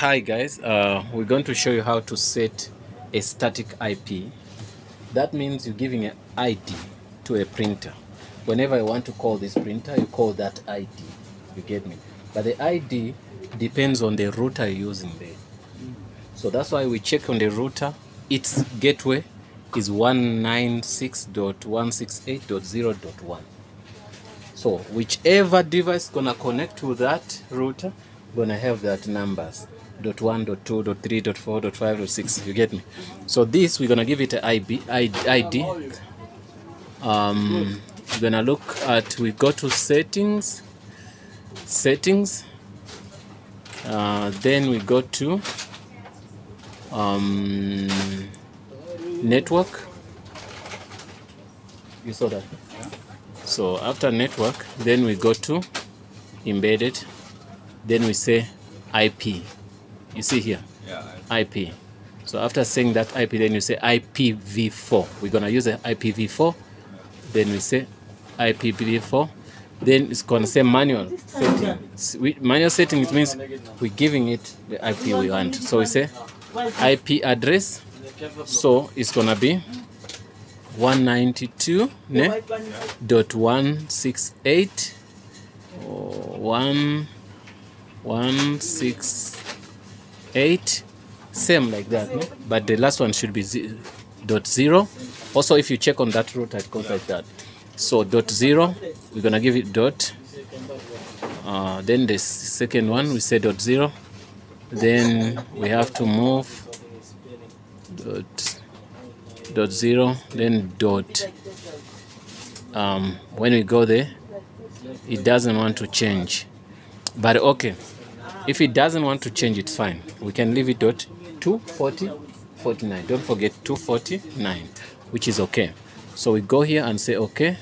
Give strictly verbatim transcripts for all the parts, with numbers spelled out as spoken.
Hi guys, uh, we're going to show you how to set a static I P. That means you're giving an I D to a printer. Whenever you want to call this printer, you call that I D. You get me? But the I D depends on the router you're using there. So that's why we check on the router. Its gateway is one ninety-six dot one sixty-eight dot zero dot one. So whichever device gonna connect to that router gonna have that numbers dot one, dot two, dot three, dot four, dot five, dot six. You get me? So this we're gonna give it an I B, I D. Um, we're gonna look at, we go to settings, settings. Uh, then we go to um, network. You saw that? So after network, then we go to embedded. Then we say I P. You see here? Yeah. I P. So after saying that I P, then you say I P v four. We're gonna use the I P v four. Then we say I P v four. Then it's gonna say manual setting. Manual setting, it means we're giving it the I P we want. So we say I P address. So it's gonna be one ninety-two dot one sixty-eight or one one sixty-eight, same like that, no? But the last one should be z dot zero. Also, if you check on that router, it goes like that. So dot zero, we're gonna give it dot. Uh, then the second one we say dot zero. Then we have to move dot dot zero, then dot. Um, when we go there, it doesn't want to change. But okay, if it doesn't want to change, it's fine. We can leave it dot two forty forty-nine. Don't forget two forty-nine, which is okay. So we go here and say okay.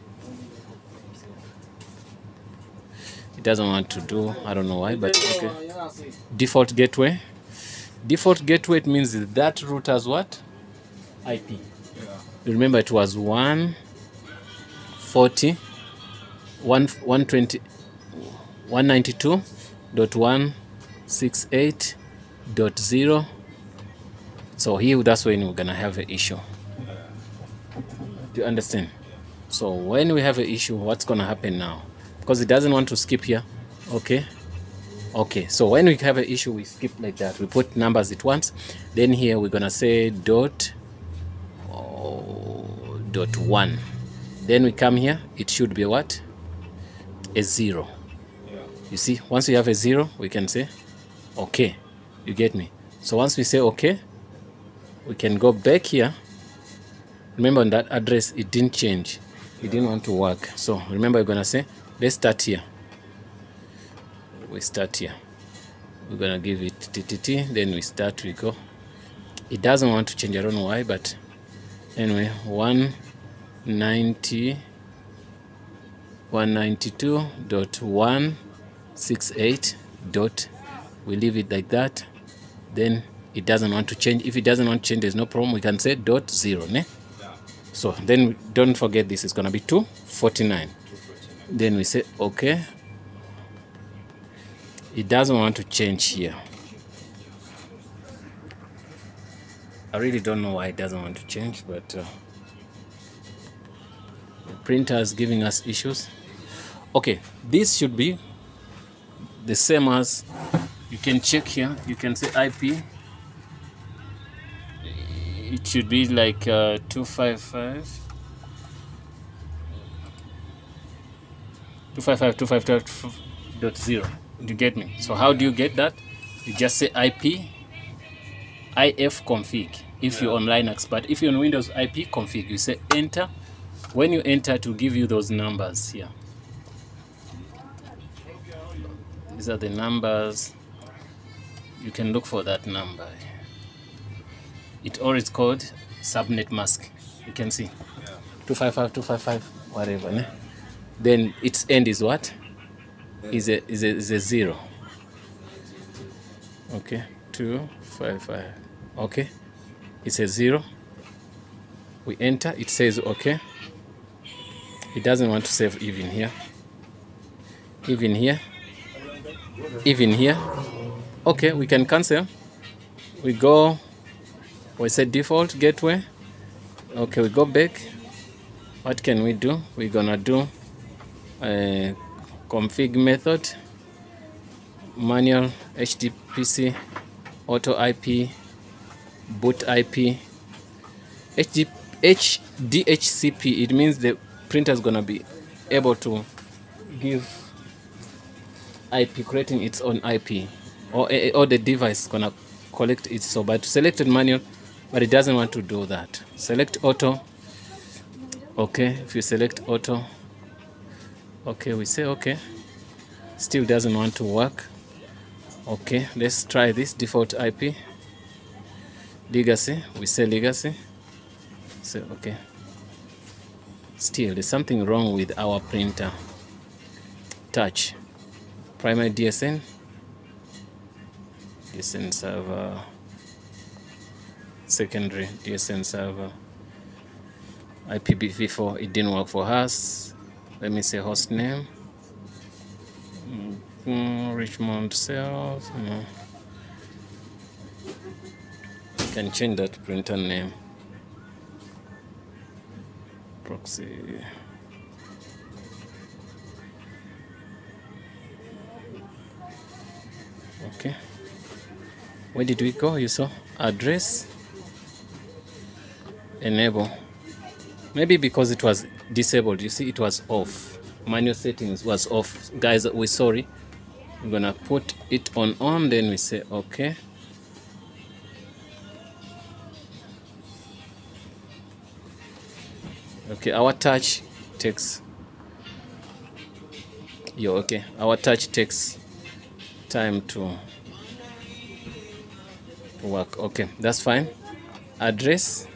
It doesn't want to do, I don't know why, but okay. Default gateway. Default gateway, it means that router's what? I P. Yeah. Remember it was one forty, one twenty, one ninety-two dot one sixty-eight dot zero. So here, that's when we're gonna have an issue. Do you understand? So when we have an issue, what's gonna happen now? Because it doesn't want to skip here. Okay. Okay. So when we have an issue, we skip like that. We put numbers at once. Then here we're gonna say dot oh, dot one. Then we come here. It should be what? A zero. You see, once we have a zero, we can say okay. You get me? So once we say okay, we can go back here. Remember on that address, it didn't change. It didn't want to work. So remember, we're gonna say, let's start here. We start here. We're gonna give it T T T. Then we start, we go. It doesn't want to change. I don't know why, but anyway, one ninety, one ninety-two dot one sixty-eight dot. We leave it like that. Then it doesn't want to change. If it doesn't want to change, there's no problem. We can say dot zero, ne? So then don't forget this is gonna be two forty-nine. Then we say okay. It doesn't want to change here. I really don't know why it doesn't want to change, but uh, the printer is giving us issues. Okay, this should be the same as, you can check here. You can say I P. It should be like uh, two fifty-five, two fifty-five, two fifty-five dot zero. You get me? So how do you get that? You just say I P if config. If you're on Linux, but if you're on Windows, I P config. You say enter. When you enter, to give you those numbers here. These are the numbers. You can look for that number. It always called subnet mask. You can see yeah. two fifty-five, two fifty-five, whatever. Ne? Then its end is what? Is a is a is a zero. Okay, two fifty-five. Okay, it's a zero. We enter. It says okay. It doesn't want to save even here. Even here. Even here. okay, we can cancel. We go, we say default gateway. Okay, we go back. What can we do? We're gonna do a config method, manual H T P C, auto I P, boot I P, H D H C P. It means the printer is gonna be able to give I P, creating its own I P, or, or the device is gonna collect it. So, but selected manual, but it doesn't want to do that. Select auto. Okay, if you select auto, okay, we say okay. Still doesn't want to work. Okay, let's try this default I P. Legacy, we say legacy. So okay. Still, there's something wrong with our printer. Touch. Primary D S N. D S N server. Secondary D S N server. I P v four, it didn't work for us. Let me say host name. Mm, Richmond cells. No. You can change that printer name. Proxy. Okay. Where did we go? You saw address. Enable. Maybe because it was disabled, you see it was off. Manual settings was off. Guys, we're sorry. We're gonna put it on on, then we say okay. Okay, our touch takes yo okay. Our touch takes time to work. Okay, that's fine. Address.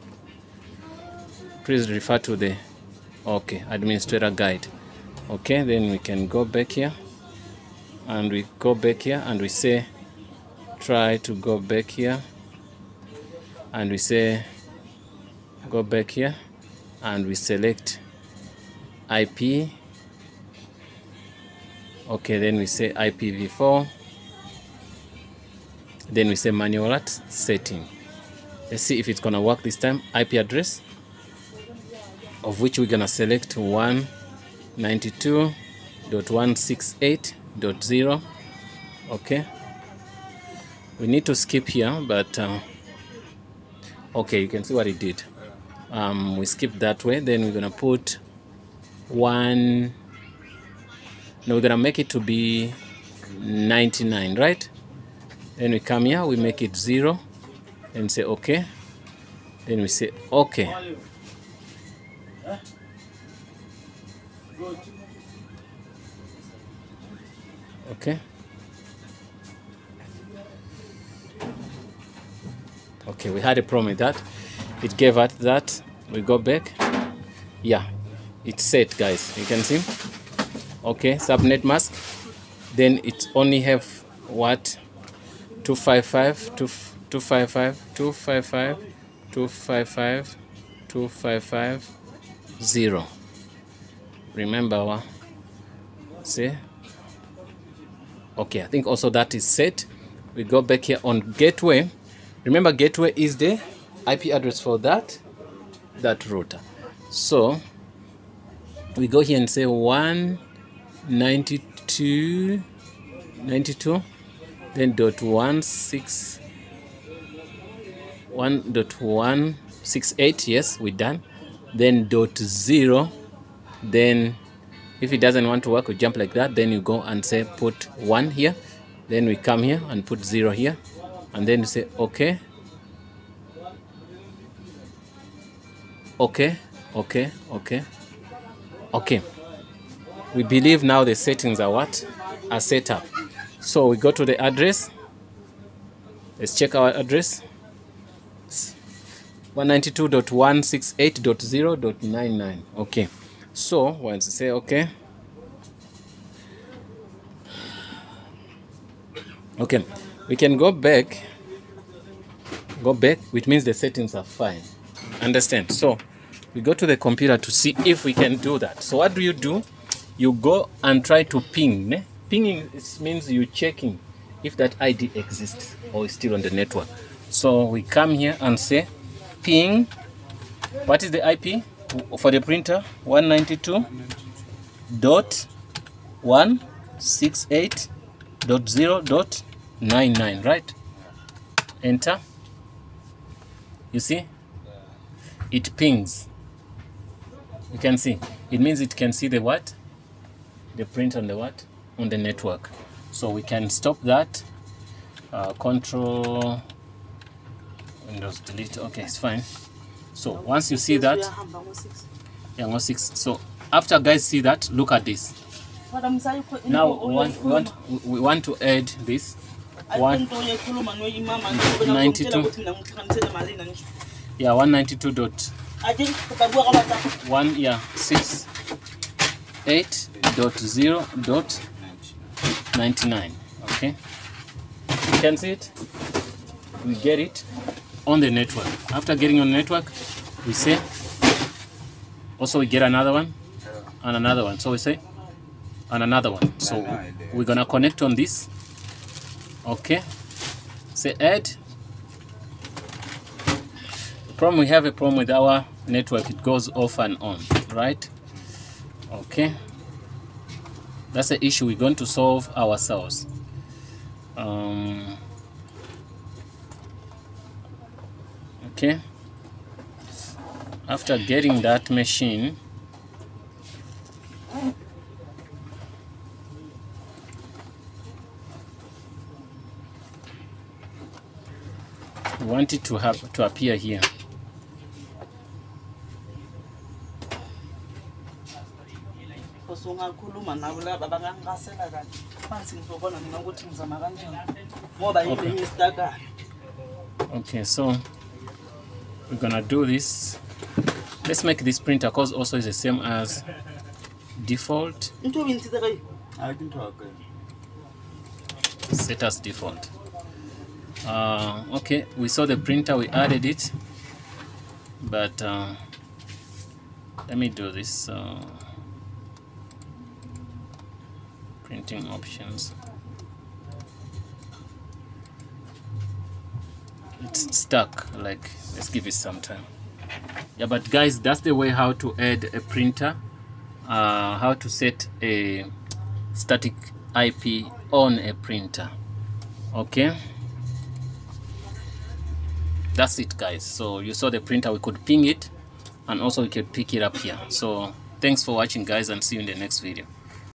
Please refer to the okay administrator guide. Okay, then we can go back here, and we go back here, and we say try to go back here, and we say go back here, and we select I P. Okay, then we say I P v four, then we say manual at setting. Let's see if it's gonna work this time. I P address, of which we're gonna select one ninety-two dot one sixty-eight dot zero. Okay, we need to skip here, but uh, okay, you can see what it did. Um, we skipped that way. Then we're gonna put one. No, we're gonna make it to be ninety-nine, right? Then we come here, we make it zero, and say okay. Then we say okay. Okay. Okay, we had a problem with that. It gave us that. We go back. Yeah, it's set, guys. You can see. Okay, subnet mask. Then it only have what? two fifty-five, two fifty-five, two fifty-five, two fifty-five, two fifty-five, zero. Remember what? See? Okay, I think also that is set. We go back here on gateway. Remember, gateway is the I P address for that that router. So we go here and say one ninety-two ninety-two, then dot one six one dot one six eight. Yes, we're done. Then dot zero. Then if it doesn't want to work, we jump like that. Then you go and say put one here. Then we come here and put zero here, and then you say okay, okay, okay, okay, okay. We believe now the settings are what? Are set up. So we go to the address. Let's check our address. one ninety-two dot one sixty-eight dot zero dot ninety-nine. Okay. So once you say okay. Okay, we can go back. Go back, which means the settings are fine. Understand? So we go to the computer to see if we can do that. So what do you do? You go and try to ping. Ne? Pinging means you checking if that I D exists or is still on the network. So we come here and say ping. What is the I P for the printer? one ninety-two dot one sixty-eight dot zero dot ninety-nine, right? Enter. You see, it pings. You can see it means it can see the what, the print on the what, on the network. So we can stop that. Uh, control Windows delete. Okay, it's fine. So once you see that, yeah, six. So after guys see that, look at this. Now we want, we want, we want to add this one ninety-two. Yeah, one ninety-two dot one, yeah, six eight dot zero dot ninety-nine. Okay, you can see it. We get it on the network. After getting on the network, we say also we get another one and another one. So we say and another one. So we're gonna connect on this. Okay, say add. The problem, we have a problem with our network, it goes off and on, right? Okay, that's the issue we're going to solve ourselves. Um, okay, after getting that machine, we want it to have to appear here. Okay. Okay, so we're gonna do this. Let's make this printer cause also is the same as default. Set as default. Uh, okay, we saw the printer, we added it, but uh, let me do this. Uh, printing options. It's stuck, like, let's give it some time. Yeah, but guys, that's the way how to add a printer, uh, how to set a static I P on a printer. Okay, that's it guys. So you saw the printer, we could ping it and also we could pick it up here. So thanks for watching guys, and see you in the next video.